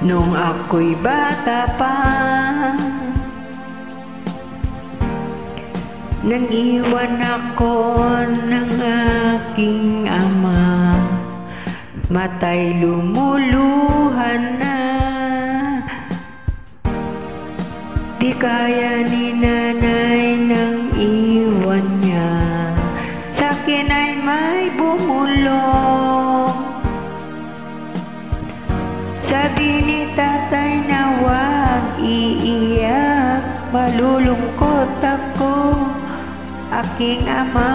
Nung ako'y bata pa, nang iwan ako ng aking ama, mata'y lumuluhan na. Di kaya ni nanay nang iwan niya, sa'kin ay may bumulong. Sabi ni tatay na huwag iiyak, malulungkot ako, aking ama.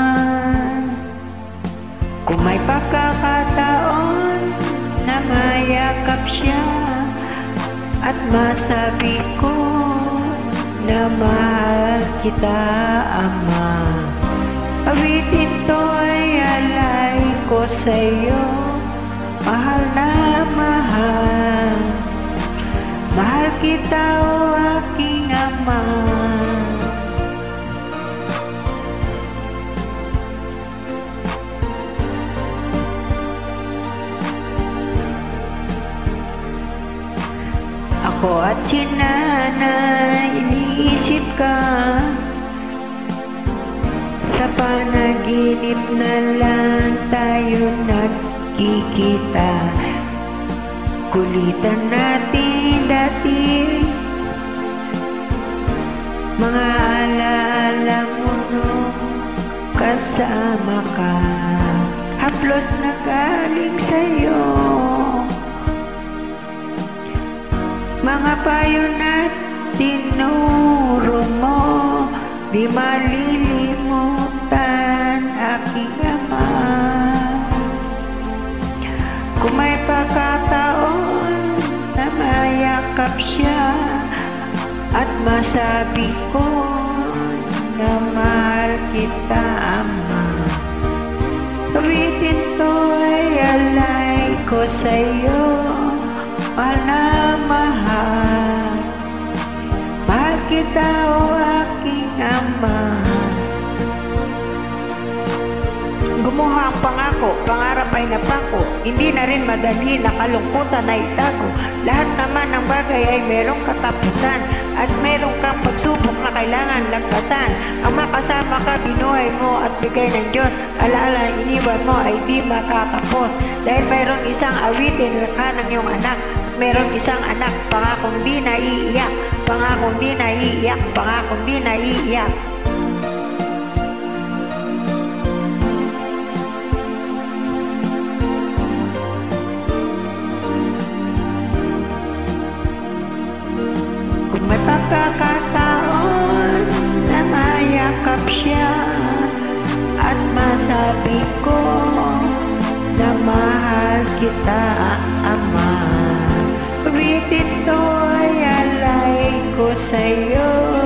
Kung may pagkakataon na mayakap siya at masabi ko na mahal kita, ama. Awitin to ay alay ko sa'yo, mahal na mahal. Mahal kita, o aking ama. Ako at si nanay, iniisip ka. Sa panaginip na lang tayo nagkikita. Kulitan natin dati, mga alaala mo nung kasama ka. Haplos na galing sa'yo, mga payo na tinuro mo, di malilimutan, aking ama. Kung may pagkataon na mayakap siya at masabi ko na mahal kita, ama. Awitin to ay alay ko sa'yo, mahal na mahal. Mahal kita, o aking ama. Gumuha ang pangako, pangarap ay napako. Hindi na rin madali, nakalungkutan na itago. Lahat naman ng bagay ay merong katapusan, at merong kang pagsubok na kailangan lagpasan. Ang makasama ka, binuhay mo at bigay ng Diyos. Alaala, iniwan mo ay di makakapos. Dahil mayroong isang awitin, lakha ng iyong anak. Merong isang anak, pangakong di naiiyak, pangakong di naiiyak, pangakong di naiiyak. Kung may pagkakataon na mayakap siya at masabi ko na mahal kita, ama. Awitin to ay alay ko sa'yo,